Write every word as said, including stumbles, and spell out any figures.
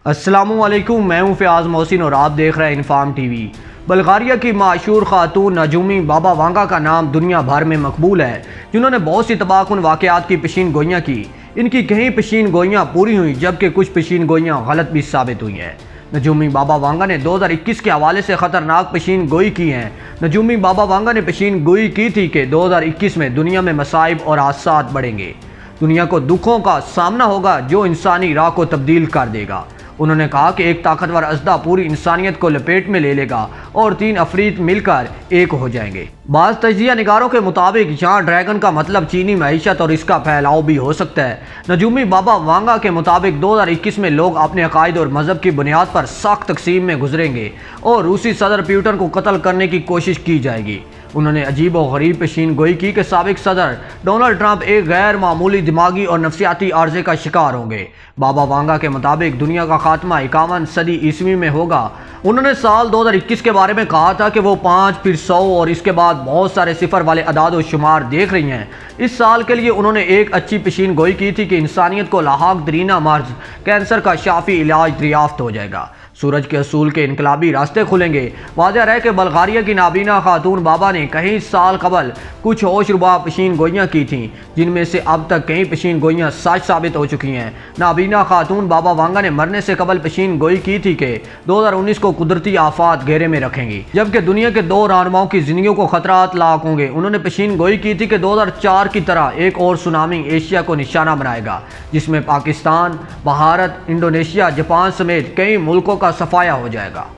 السلام علیکم، میں ہوں فیاض محسن اور آپ دیکھ رہے ہیں انفارم ٹی وی۔ بلغاریہ کی مشہور خاتون نجومی بابا وانگا کا نام دنیا بھر میں مقبول ہے، جنہوں نے بہت سی تباہ کن واقعات کی پیشین گوئیاں کی۔ ان کی کئی پیشین گوئیاں پوری ہوئیں جبکہ کچھ پیشین گوئیاں غلط بھی ثابت ہوئی ہیں۔ نجومی بابا وانگا نے دو ہزار اکیس کے حوالے سے خطرناک پیشین گوئی کی ہیں۔ نجومی بابا وانگا نے پیشین گوئی کی تھی کہ دو ہزار اکیس میں دنیا میں مصائب اور حادثات بڑھیں گے، دنیا کو دکھوں کا سامنا ہوگا جو انسانی راہ کو تبدیل کر دے گا۔ انہوں نے کہا کہ ایک طاقتور اژدہا پوری انسانیت کو لپیٹ میں لے لے گا اور تین افریت مل کر ایک ہو جائیں گے۔ بعض تجزیہ نگاروں کے مطابق یہاں ڈریگن کا مطلب چینی معیشت اور اس کا پھیلاؤ بھی ہو سکتا ہے۔ نجومی بابا وانگا کے مطابق دو ہزار اکیس میں لوگ اپنے عقائد اور مذہب کی بنیاد پر سخت تقسیم میں گزریں گے اور روسی صدر پیوٹن کو قتل کرنے کی کوشش کی جائے گی۔ انہوں نے عجیب و غریب پیشین گوئی کی کہ سابق صدر ڈونلڈ ٹرمپ ایک غیر معمولی دماغی اور نفسیاتی عارضے کا شکار ہوں گے۔ بابا وانگا کے مطابق دنیا کا خاتمہ اکاون صدی عیسوی میں ہوگا۔ انہوں نے سال دو ہزار اکیس کے بارے میں کہا تھا کہ وہ پانچ پھر سو اور اس کے بعد بہت سارے صفر والے اعداد و شمار دیکھ رہی ہیں۔ اس سال کے لیے انہوں نے ایک اچھی پیشین گوئی کی تھی کہ انسانیت کو لاحق ترینہ مرض کینسر کا شافی علاج دریافت ہو جائے گا۔ سورج کے اصول کے انقلابی راستے کھلیں گے۔ واضح رہے کہ بلغاریہ کی نابینا خاتون بابا نے کئی سال قبل کچھ ہوش ربا پیشین گوئیاں کی تھیں، جن میں سے اب تک کئی پیشین گوئیاں سچ ثابت ہو چکی ہیں۔ نابینا خاتون بابا وانگا نے مرنے سے قبل پیشین گوئی کی تھی کہ دو ہزار انیس کو قدرتی آفات گھیرے میں رکھیں گی، جبکہ دنیا کے دو رہنماؤں کی زندگیوں کو خطرات لاحق ہوں گے۔ انہوں نے پیشین گوئی کی تھی کہ دو ہزار چار کی طرح ایک اور سونامی ایشیا کو نشانہ بنائے گا، جس میں پاکستان، بھارت، انڈونیشیا، جاپان سمیت کئی ملکوں کا صفایا ہو جائے گا۔